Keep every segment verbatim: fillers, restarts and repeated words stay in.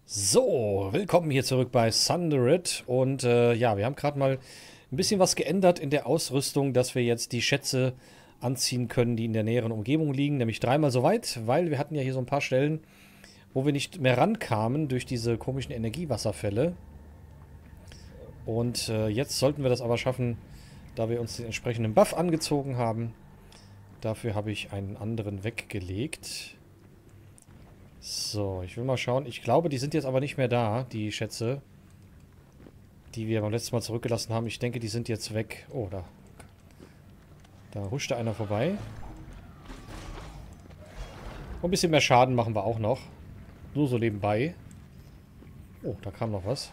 So, willkommen hier zurück bei Sundered. Und äh, ja, wir haben gerade mal ein bisschen was geändert in der Ausrüstung, dass wir jetzt die Schätze anziehen können, die in der näheren Umgebung liegen. Nämlich dreimal so weit, weil wir hatten ja hier so ein paar Stellen, wo wir nicht mehr rankamen durch diese komischen Energiewasserfälle. Und äh, jetzt sollten wir das aber schaffen, da wir uns den entsprechenden Buff angezogen haben. Dafür habe ich einen anderen weggelegt. So, ich will mal schauen. Ich glaube, die sind jetzt aber nicht mehr da, die Schätze, die wir beim letzten Mal zurückgelassen haben. Ich denke, die sind jetzt weg. Oh, da. Da huschte einer vorbei. Und ein bisschen mehr Schaden machen wir auch noch. Nur so nebenbei. Oh, da kam noch was.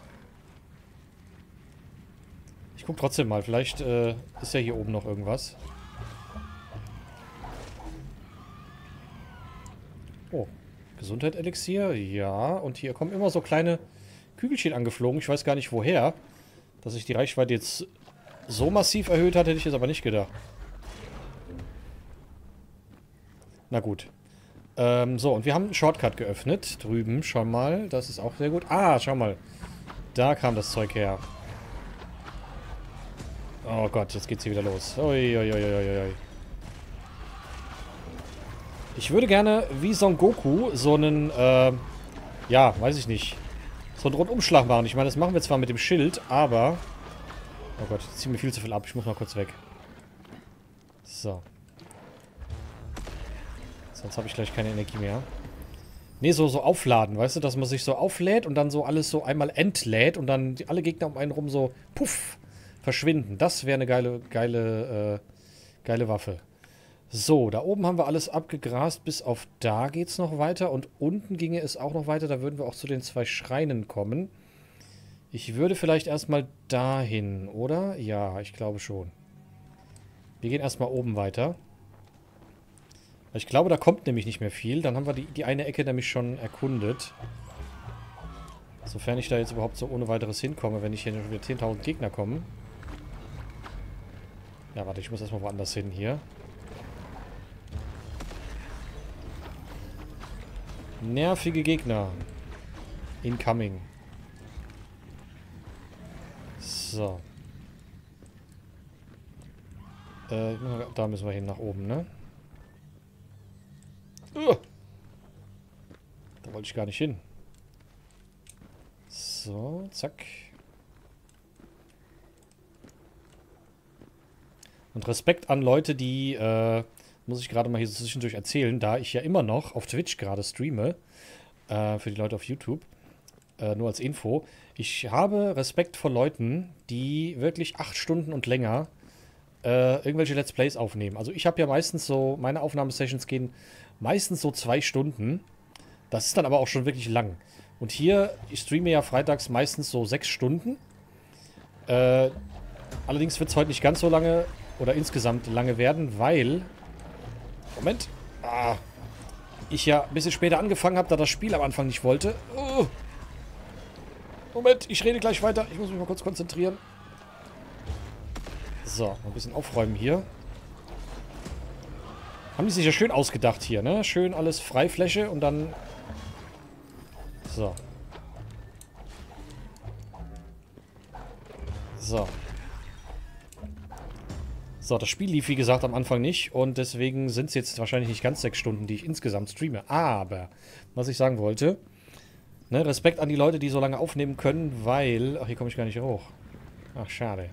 Ich gucke trotzdem mal. Vielleicht äh, ist ja hier oben noch irgendwas. Oh. Gesundheit-Elixier, ja. Und hier kommen immer so kleine Kügelchen angeflogen. Ich weiß gar nicht woher. Dass sich die Reichweite jetzt so massiv erhöht hat, hätte ich jetzt aber nicht gedacht. Na gut. Ähm, so, und wir haben einen Shortcut geöffnet. Drüben schon mal. Das ist auch sehr gut. Ah, schau mal. Da kam das Zeug her. Oh Gott, jetzt geht's hier wieder los. Uiuiuiui. Ich würde gerne, wie Son Goku, so einen, äh, ja, weiß ich nicht, so einen Rundumschlag machen. Ich meine, das machen wir zwar mit dem Schild, aber... Oh Gott, ich ziehe mir viel zu viel ab. Ich muss mal kurz weg. So. Sonst habe ich gleich keine Energie mehr. Nee, so, so aufladen, weißt du, dass man sich so auflädt und dann so alles so einmal entlädt und dann die, alle Gegner um einen rum so, puff, verschwinden. Das wäre eine geile, geile, äh, geile Waffe. So, da oben haben wir alles abgegrast, bis auf da geht es noch weiter. Und unten ginge es auch noch weiter, da würden wir auch zu den zwei Schreinen kommen. Ich würde vielleicht erstmal dahin, oder? Ja, ich glaube schon. Wir gehen erstmal oben weiter. Ich glaube, da kommt nämlich nicht mehr viel. Dann haben wir die, die eine Ecke nämlich schon erkundet. Sofern ich da jetzt überhaupt so ohne weiteres hinkomme, wenn nicht hier wieder zehntausend Gegner kommen. Ja, warte, ich muss erstmal woanders hin hier. Nervige Gegner. Incoming. So. Äh, da müssen wir hin, nach oben, ne? Uh, da wollte ich gar nicht hin. So, zack. Und Respekt an Leute, die, äh, muss ich gerade mal hier so zwischendurch erzählen, da ich ja immer noch auf Twitch gerade streame, äh, für die Leute auf YouTube, äh, nur als Info. Ich habe Respekt vor Leuten, die wirklich acht Stunden und länger äh, irgendwelche Let's Plays aufnehmen. Also ich habe ja meistens so, meine Aufnahmesessions gehen meistens so zwei Stunden. Das ist dann aber auch schon wirklich lang. Und hier, ich streame ja freitags meistens so sechs Stunden. Äh, allerdings wird es heute nicht ganz so lange oder insgesamt lange werden, weil... Moment. Ah, ich ja ein bisschen später angefangen habe, da das Spiel am Anfang nicht wollte. Oh. Moment, ich rede gleich weiter. Ich muss mich mal kurz konzentrieren. So, ein bisschen aufräumen hier. Haben die sich ja schön ausgedacht hier, ne? Schön alles Freifläche und dann... So. So. So, das Spiel lief, wie gesagt, am Anfang nicht. Und deswegen sind es jetzt wahrscheinlich nicht ganz sechs Stunden, die ich insgesamt streame. Aber, was ich sagen wollte, ne, Respekt an die Leute, die so lange aufnehmen können, weil... Ach, hier komme ich gar nicht hoch. Ach, schade.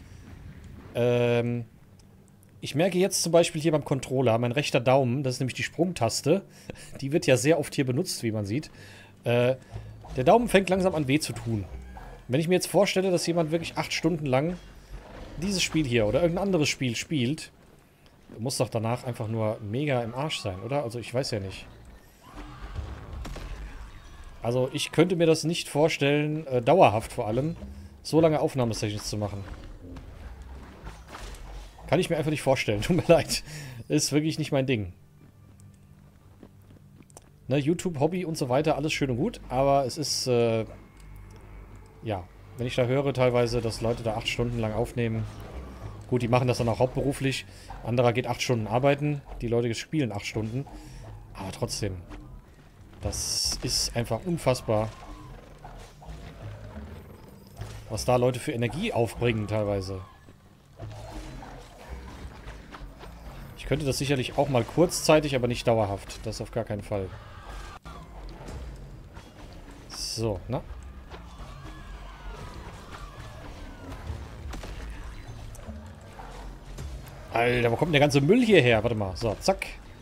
Ähm, ich merke jetzt zum Beispiel hier beim Controller, mein rechter Daumen, das ist nämlich die Sprungtaste. Die wird ja sehr oft hier benutzt, wie man sieht. Äh, der Daumen fängt langsam an weh zu tun. Wenn ich mir jetzt vorstelle, dass jemand wirklich acht Stunden lang dieses Spiel hier oder irgendein anderes Spiel spielt, muss doch danach einfach nur mega im Arsch sein, oder? Also ich weiß ja nicht. Also ich könnte mir das nicht vorstellen, äh, dauerhaft vor allem, so lange Aufnahmesessions zu machen. Kann ich mir einfach nicht vorstellen, tut mir leid. Ist wirklich nicht mein Ding. Ne, YouTube, Hobby und so weiter, alles schön und gut, aber es ist, äh, ja... Wenn ich da höre teilweise, dass Leute da acht Stunden lang aufnehmen. Gut, die machen das dann auch hauptberuflich. Anderer geht acht Stunden arbeiten. Die Leute spielen acht Stunden. Aber trotzdem. Das ist einfach unfassbar, Was da Leute für Energie aufbringen teilweise. Ich könnte das sicherlich auch mal kurzzeitig, aber nicht dauerhaft. Das auf gar keinen Fall. So, na. Alter, wo kommt denn der ganze Müll hierher? Warte mal. So, zack.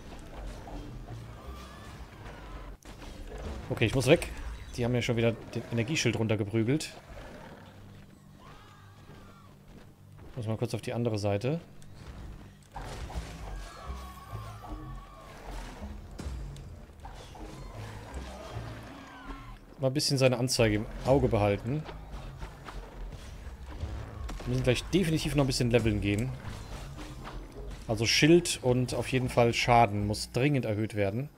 Okay, ich muss weg. Die haben ja schon wieder den Energieschild runtergeprügelt. Ich muss mal kurz auf die andere Seite. Mal ein bisschen seine Anzeige im Auge behalten. Wir müssen gleich definitiv noch ein bisschen leveln gehen. Also Schild und auf jeden Fall Schaden muss dringend erhöht werden.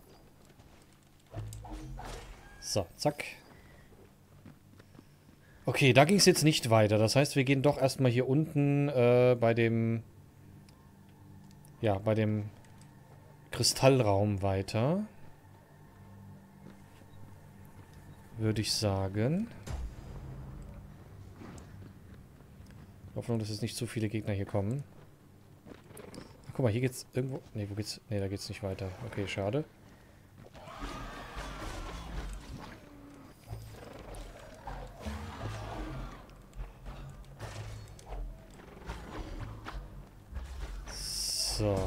So, zack. Okay, da ging es jetzt nicht weiter. Das heißt, wir gehen doch erstmal hier unten äh, bei dem... Ja, bei dem Kristallraum weiter. Würde ich sagen. Hoffnung, dass jetzt nicht zu viele Gegner hier kommen. Ach, guck mal, hier geht's irgendwo... Ne, wo geht's... Ne, da geht's nicht weiter. Okay, schade. So.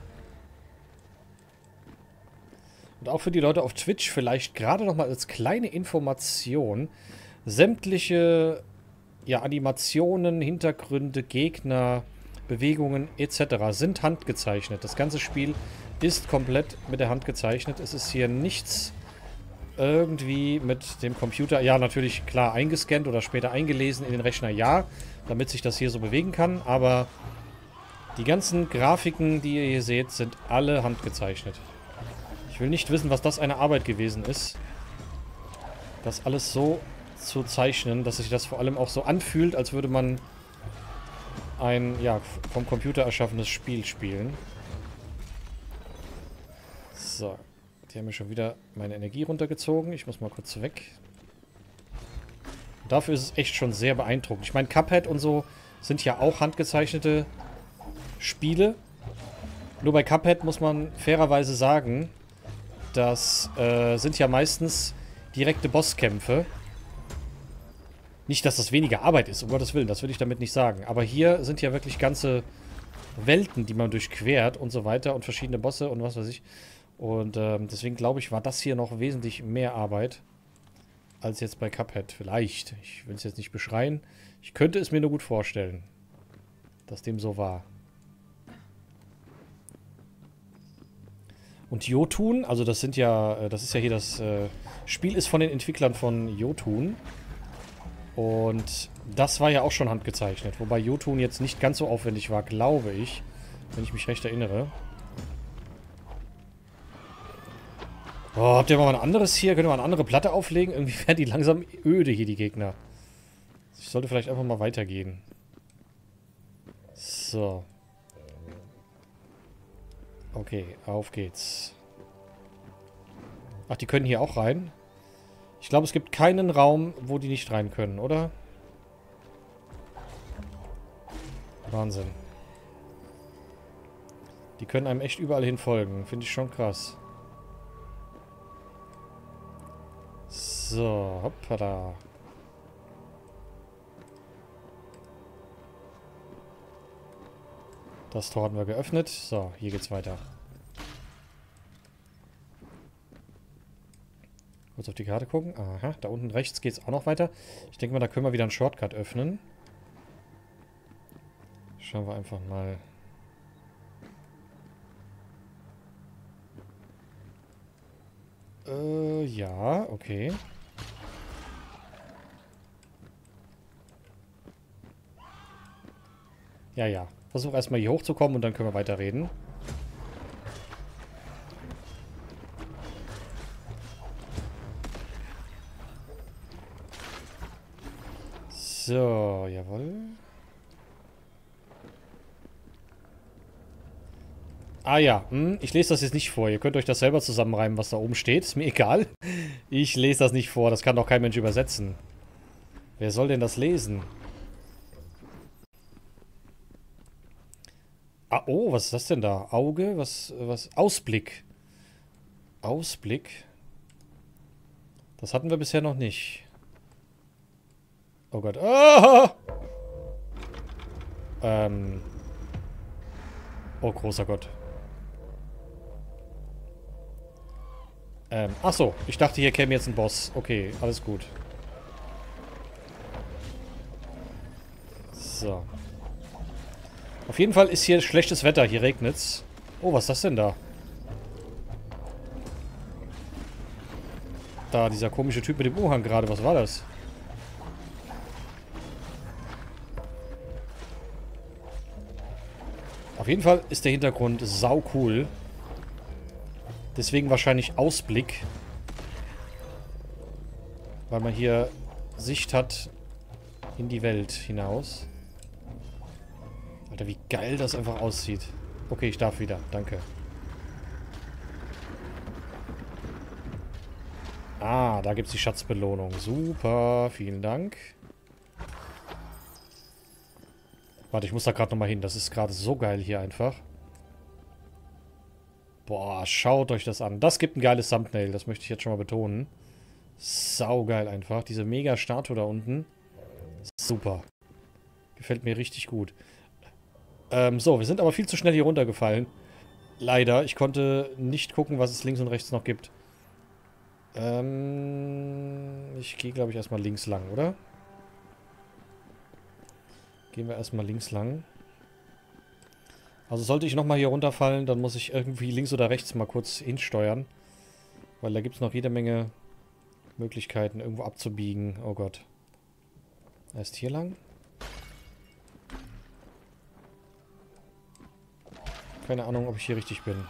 Und auch für die Leute auf Twitch vielleicht gerade nochmal als kleine Information. Sämtliche ja, Animationen, Hintergründe, Gegner, Bewegungen et cetera sind handgezeichnet. Das ganze Spiel ist komplett mit der Hand gezeichnet. Es ist hier nichts irgendwie mit dem Computer, ja natürlich klar eingescannt oder später eingelesen in den Rechner, ja, damit sich das hier so bewegen kann, aber die ganzen Grafiken, die ihr hier seht, sind alle handgezeichnet. Ich will nicht wissen, was das eine Arbeit gewesen ist, das alles so zu zeichnen, dass sich das vor allem auch so anfühlt, als würde man ein, ja, vom Computer erschaffenes Spiel spielen. So, die haben mir schon wieder meine Energie runtergezogen. Ich muss mal kurz weg. Und dafür ist es echt schon sehr beeindruckend. Ich meine, Cuphead und so sind ja auch handgezeichnete Spiele. Nur bei Cuphead muss man fairerweise sagen, das äh, sind ja meistens direkte Bosskämpfe. Nicht, dass das weniger Arbeit ist, um Gottes Willen, das will ich damit nicht sagen. Aber hier sind ja wirklich ganze Welten, die man durchquert und so weiter und verschiedene Bosse und was weiß ich. Und ähm, deswegen glaube ich, war das hier noch wesentlich mehr Arbeit als jetzt bei Cuphead. Vielleicht. Ich will es jetzt nicht beschreien. Ich könnte es mir nur gut vorstellen, dass dem so war. Und Jotun, also das sind ja, das ist ja hier das äh, Spiel ist von den Entwicklern von Jotun. Und das war ja auch schon handgezeichnet. Wobei Jotun jetzt nicht ganz so aufwendig war, glaube ich. Wenn ich mich recht erinnere. Oh, habt ihr mal ein anderes hier? Könnt ihr mal eine andere Platte auflegen? Irgendwie werden die langsam öde hier, die Gegner. Ich sollte vielleicht einfach mal weitergehen. So. Okay, auf geht's. Ach, die können hier auch rein? Ich glaube, es gibt keinen Raum, wo die nicht rein können, oder? Wahnsinn. Die können einem echt überall hin folgen. Finde ich schon krass. So, hoppala. Das Tor hatten wir geöffnet. So, hier geht's weiter. Kurz auf die Karte gucken. Aha, da unten rechts geht's auch noch weiter. Ich denke mal, da können wir wieder einen Shortcut öffnen. Schauen wir einfach mal. Äh, ja, okay. Ja, ja. Versuch erstmal hier hochzukommen und dann können wir weiterreden. So, jawohl. Ah ja, hm, ich lese das jetzt nicht vor. Ihr könnt euch das selber zusammenreimen, was da oben steht. Ist mir egal. Ich lese das nicht vor. Das kann doch kein Mensch übersetzen. Wer soll denn das lesen? Ah, oh, was ist das denn da? Auge? Was, was? Ausblick. Ausblick. Das hatten wir bisher noch nicht. Oh Gott. Ah! Ähm. Oh, großer Gott. Ähm, ach so. Ich dachte, hier käme jetzt ein Boss. Okay, alles gut. So. Auf jeden Fall ist hier schlechtes Wetter. Hier regnet's. Oh, was ist das denn da? Da, dieser komische Typ mit dem Umhang gerade. Was war das? Auf jeden Fall ist der Hintergrund sau cool. Deswegen wahrscheinlich Ausblick. Weil man hier Sicht hat in die Welt hinaus. Alter, wie geil das einfach aussieht. Okay, ich darf wieder. Danke. Ah, da gibt es die Schatzbelohnung. Super, vielen Dank. Warte, ich muss da gerade nochmal hin. Das ist gerade so geil hier einfach. Boah, schaut euch das an. Das gibt ein geiles Thumbnail. Das möchte ich jetzt schon mal betonen. Saugeil einfach. Diese mega Statue da unten. Super. Gefällt mir richtig gut. Ähm, so, wir sind aber viel zu schnell hier runtergefallen. Leider. Ich konnte nicht gucken, was es links und rechts noch gibt. Ähm, ich gehe, glaube ich, erstmal links lang, oder? Gehen wir erstmal links lang. Also sollte ich nochmal hier runterfallen, dann muss ich irgendwie links oder rechts mal kurz hinsteuern. Weil da gibt es noch jede Menge Möglichkeiten, irgendwo abzubiegen. Oh Gott. Erst hier lang. Keine Ahnung, ob ich hier richtig bin.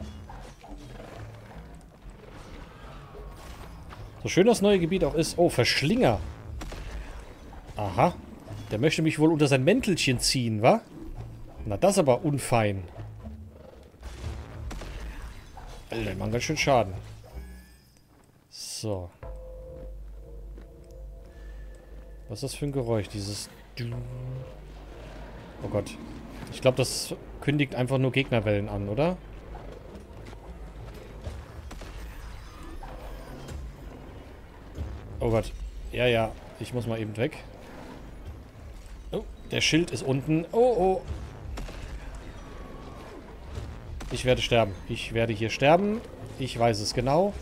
So schön das neue Gebiet auch ist. Oh, Verschlinger. Aha. Der möchte mich wohl unter sein Mäntelchen ziehen, wa? Na, das aber unfein. Alter, die machen ganz schön Schaden. So. Was ist das für ein Geräusch? Dieses... Oh Gott. Ich glaube, das kündigt einfach nur Gegnerwellen an, oder? Oh Gott. Ja, ja. Ich muss mal eben weg. Oh, der Schild ist unten. Oh, oh. Ich werde sterben. Ich werde hier sterben. Ich weiß es genau.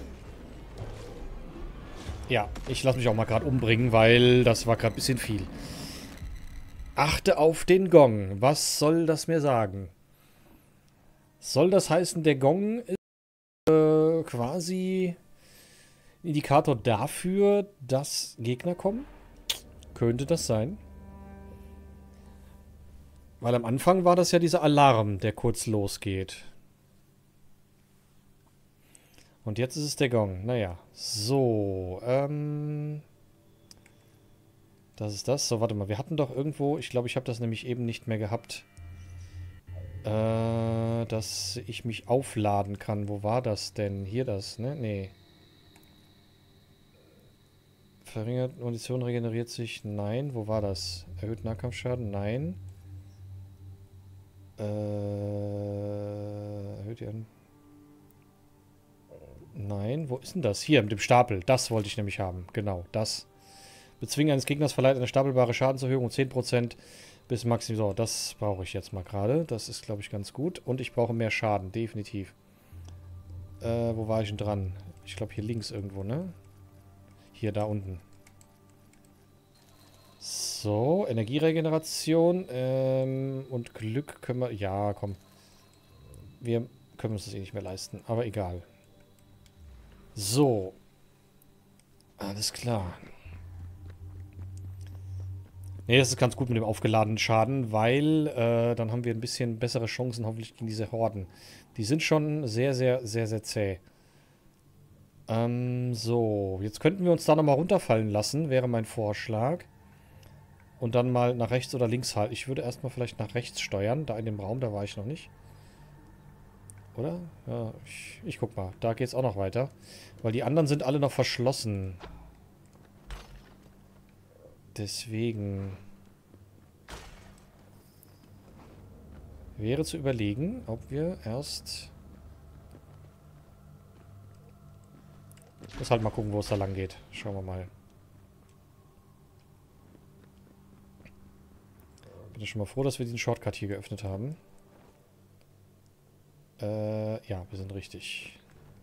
Ja, ich lasse mich auch mal gerade umbringen, weil das war gerade ein bisschen viel. Achte auf den Gong. Was soll das mir sagen? Soll das heißen, der Gong ist äh, quasi Indikator dafür, dass Gegner kommen? Könnte das sein? Weil am Anfang war das ja dieser Alarm, der kurz losgeht. Und jetzt ist es der Gong. Naja. So, ähm... das ist das. So, warte mal. Wir hatten doch irgendwo... Ich glaube, ich habe das nämlich eben nicht mehr gehabt. Äh, dass ich mich aufladen kann. Wo war das denn? Hier das, ne? Nee. Verringert Munition regeneriert sich. Nein. Wo war das? Erhöht Nahkampfschaden. Nein. Äh, erhöht die an... Nein, wo ist denn das? Hier, mit dem Stapel. Das wollte ich nämlich haben. Genau, das. Bezwingen eines Gegners verleiht eine stapelbare Schadenserhöhung um zehn Prozent bis Maximum. So, das brauche ich jetzt mal gerade. Das ist, glaube ich, ganz gut. Und ich brauche mehr Schaden, definitiv. Äh, wo war ich denn dran? Ich glaube, hier links irgendwo, ne? Hier, da unten. So, Energieregeneration. Ähm, und Glück können wir... Ja, komm. Wir können uns das eh nicht mehr leisten. Aber egal. So. Alles klar. Ne, das ist ganz gut mit dem aufgeladenen Schaden, weil äh, dann haben wir ein bisschen bessere Chancen hoffentlich gegen diese Horden. Die sind schon sehr, sehr, sehr, sehr zäh. Ähm, so. Jetzt könnten wir uns da nochmal runterfallen lassen, wäre mein Vorschlag. Und dann mal nach rechts oder links halten. Ich würde erstmal vielleicht nach rechts steuern. Da in dem Raum, da war ich noch nicht. Oder? Ja, ich, ich guck mal. Da geht es auch noch weiter. Weil die anderen sind alle noch verschlossen. Deswegen wäre zu überlegen, ob wir erst... Ich muss halt mal gucken, wo es da lang geht. Schauen wir mal. Bin ich schon mal froh, dass wir den Shortcut hier geöffnet haben. Äh, ja, wir sind richtig.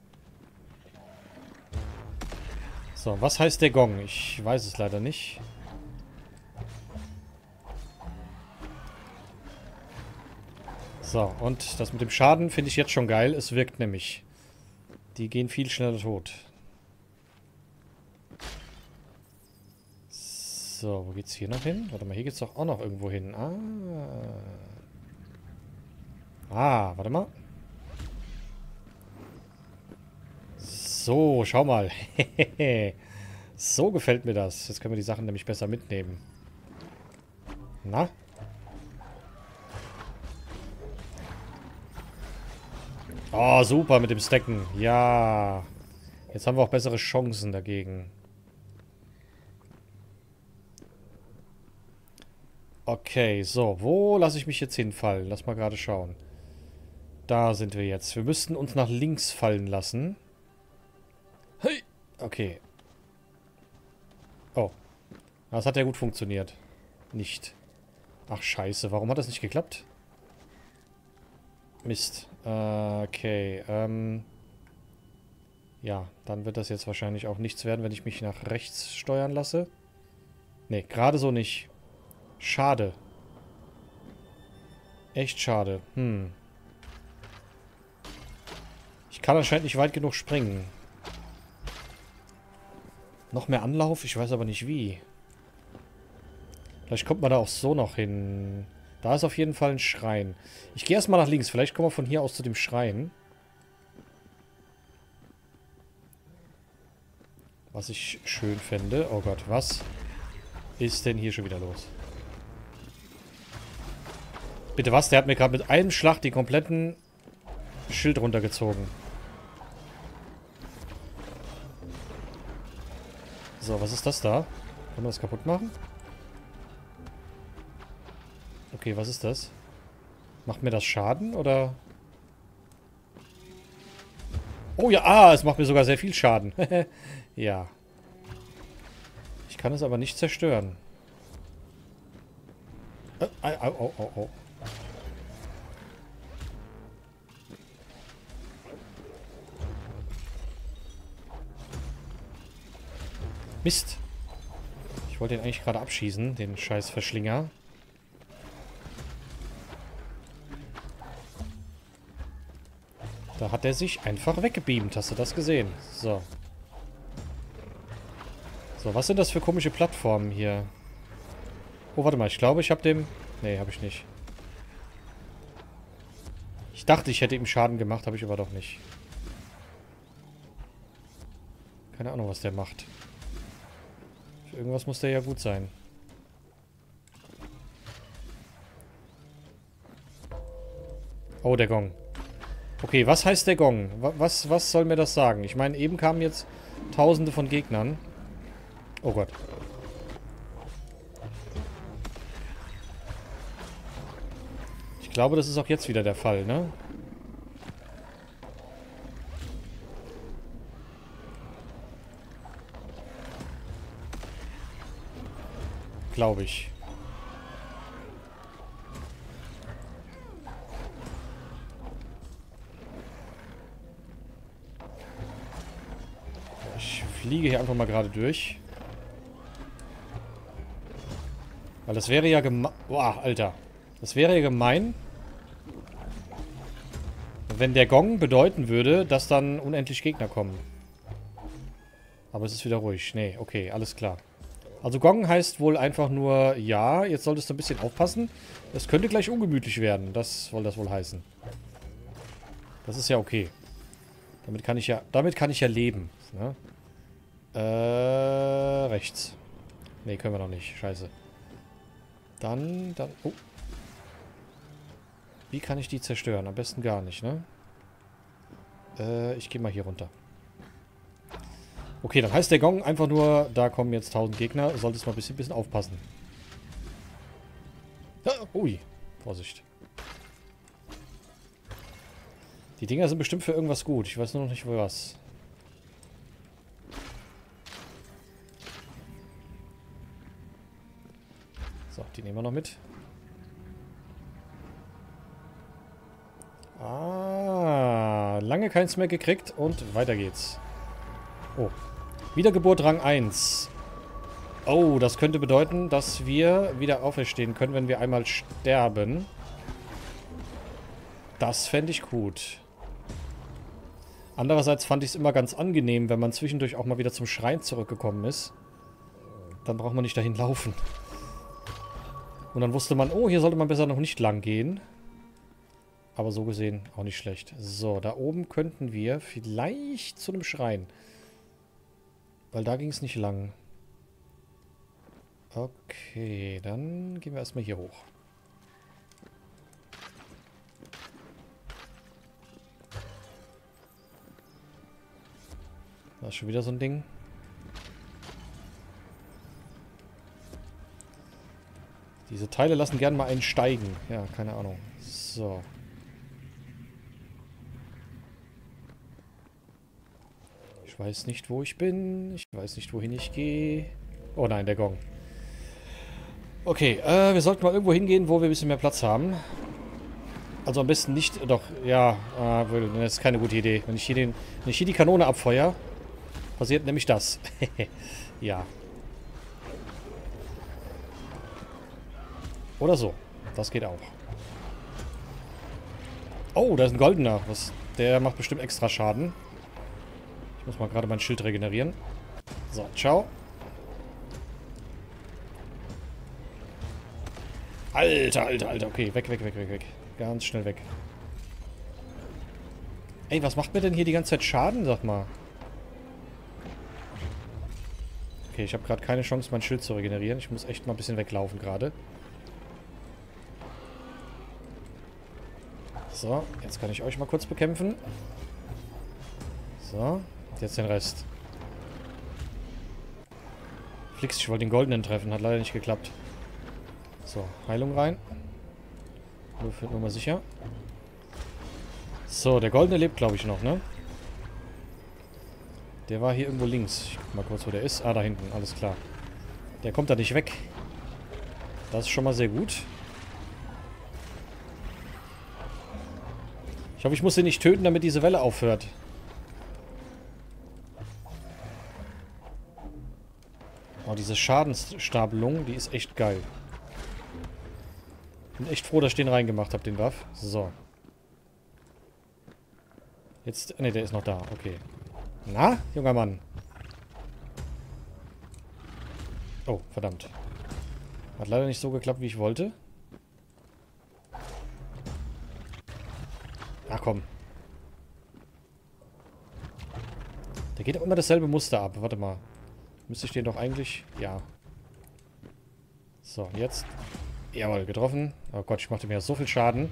So, was heißt der Gong? Ich weiß es leider nicht. So, und das mit dem Schaden finde ich jetzt schon geil. Es wirkt nämlich. Die gehen viel schneller tot. So, wo geht's hier noch hin? Warte mal, hier geht's doch auch noch irgendwo hin. Ah. Ah, warte mal. So, schau mal. So gefällt mir das. Jetzt können wir die Sachen nämlich besser mitnehmen. Na? Oh, super mit dem Stacken. Ja. Jetzt haben wir auch bessere Chancen dagegen. Okay, so. Wo lasse ich mich jetzt hinfallen? Lass mal gerade schauen. Da sind wir jetzt. Wir müssten uns nach links fallen lassen. Hey! Okay. Oh. Das hat ja gut funktioniert. Nicht. Ach, scheiße. Warum hat das nicht geklappt? Mist. Äh, okay. Ähm. Ja, dann wird das jetzt wahrscheinlich auch nichts werden, wenn ich mich nach rechts steuern lasse. Nee, gerade so nicht. Schade. Echt schade. Hm. Ich kann anscheinend nicht weit genug springen. Noch mehr Anlauf? Ich weiß aber nicht wie. Vielleicht kommt man da auch so noch hin. Da ist auf jeden Fall ein Schrein. Ich gehe erstmal nach links. Vielleicht kommen wir von hier aus zu dem Schrein. Was ich schön fände. Oh Gott, was ist denn hier schon wieder los? Bitte was? Der hat mir gerade mit einem Schlag den kompletten Schild runtergezogen. So, was ist das da? Kann man das kaputt machen? Okay, was ist das? Macht mir das Schaden, oder? Oh ja, ah, es macht mir sogar sehr viel Schaden. Ja. Ich kann es aber nicht zerstören. Äh, au, au, au, au. Mist. Ich wollte ihn eigentlich gerade abschießen, den scheiß Verschlinger. Da hat er sich einfach weggebeamt. Hast du das gesehen? So. So, was sind das für komische Plattformen hier? Oh, warte mal. Ich glaube, ich habe dem... Nee, habe ich nicht. Ich dachte, ich hätte ihm Schaden gemacht, habe ich aber doch nicht. Keine Ahnung, was der macht. Für irgendwas muss der ja gut sein. Oh, der Gong. Okay, was heißt der Gong? Was, was soll mir das sagen? Ich meine, eben kamen jetzt Tausende von Gegnern. Oh Gott. Ich glaube, das ist auch jetzt wieder der Fall, ne? Glaube ich. Ich fliege hier einfach mal gerade durch. Weil das wäre ja gemein... Boah, Alter. Das wäre ja gemein, wenn der Gong bedeuten würde, dass dann unendlich Gegner kommen. Aber es ist wieder ruhig. Nee, okay, alles klar. Also Gong heißt wohl einfach nur, ja, jetzt solltest du ein bisschen aufpassen. Es könnte gleich ungemütlich werden. Das soll das wohl heißen. Das ist ja okay. Damit kann ich ja, damit kann ich ja leben. Ne? Äh, rechts. Nee, können wir noch nicht. Scheiße. Dann, dann, oh. Wie kann ich die zerstören? Am besten gar nicht, ne? Äh, ich gehe mal hier runter. Okay, dann heißt der Gong einfach nur, da kommen jetzt tausend Gegner. Solltest mal ein bisschen, bisschen aufpassen. Ah, ui, Vorsicht. Die Dinger sind bestimmt für irgendwas gut. Ich weiß nur noch nicht, für was. So, die nehmen wir noch mit. Ah, lange keins mehr gekriegt und weiter geht's. Oh, Wiedergeburt Rang eins. Oh, das könnte bedeuten, dass wir wieder auferstehen können, wenn wir einmal sterben. Das fände ich gut. Andererseits fand ich es immer ganz angenehm, wenn man zwischendurch auch mal wieder zum Schrein zurückgekommen ist. Dann braucht man nicht dahin laufen. Und dann wusste man, oh, hier sollte man besser noch nicht lang gehen. Aber so gesehen auch nicht schlecht. So, da oben könnten wir vielleicht zu einem Schrein. Weil da ging es nicht lang. Okay, dann gehen wir erstmal hier hoch. Da ist schon wieder so ein Ding. Diese Teile lassen gerne mal einen steigen. Ja, keine Ahnung. So. Ich weiß nicht, wo ich bin. Ich weiß nicht, wohin ich gehe. Oh nein, der Gong. Okay, äh, wir sollten mal irgendwo hingehen, wo wir ein bisschen mehr Platz haben. Also am besten nicht... Doch, ja, äh, das ist keine gute Idee. Wenn ich hier, den, wenn ich hier die Kanone abfeuere, passiert nämlich das. Ja. Oder so. Das geht auch. Oh, da ist ein goldener. Was, der macht bestimmt extra Schaden. Ich muss mal gerade mein Schild regenerieren. So, ciao. Alter, alter, alter. Okay, weg, weg, weg, weg, weg. Ganz schnell weg. Ey, was macht mir denn hier die ganze Zeit Schaden, sag mal? Okay, ich habe gerade keine Chance, mein Schild zu regenerieren. Ich muss echt mal ein bisschen weglaufen gerade. So, jetzt kann ich euch mal kurz bekämpfen. So, jetzt den Rest. Flix, ich wollte den goldenen treffen, hat leider nicht geklappt. So, Heilung rein. Nur für nur mal sicher. So, der goldene lebt, glaube ich, noch, ne? Der war hier irgendwo links. Ich guck mal kurz, wo der ist. Ah, da hinten, alles klar. Der kommt da nicht weg. Das ist schon mal sehr gut. Ich hoffe, ich muss ihn nicht töten, damit diese Welle aufhört. Oh, diese Schadensstapelung, die ist echt geil. Bin echt froh, dass ich den reingemacht habe, den Buff. So. Jetzt... Ne, der ist noch da. Okay. Na, junger Mann. Oh, verdammt. Hat leider nicht so geklappt, wie ich wollte. Ach komm. Der geht auch immer dasselbe Muster ab. Warte mal. Müsste ich den doch eigentlich... Ja. So, jetzt... Jawohl, getroffen. Oh Gott, ich machte mir so viel Schaden.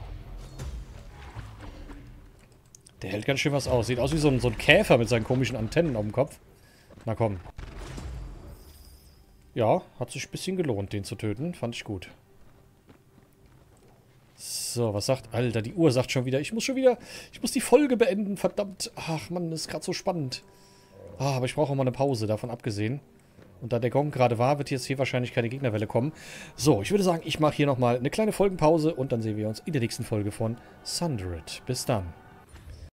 Der hält ganz schön was aus. Sieht aus wie so ein, so ein Käfer mit seinen komischen Antennen auf dem Kopf. Na komm. Ja, hat sich ein bisschen gelohnt, den zu töten. Fand ich gut. So, was sagt... Alter, die Uhr sagt schon wieder... Ich muss schon wieder... Ich muss die Folge beenden, verdammt. Ach, Mann, das ist gerade so spannend. Ah, aber ich brauche auch mal eine Pause, davon abgesehen. Und da der Gong gerade war, wird jetzt hier wahrscheinlich keine Gegnerwelle kommen. So, ich würde sagen, ich mache hier nochmal eine kleine Folgenpause und dann sehen wir uns in der nächsten Folge von Sundered. Bis dann.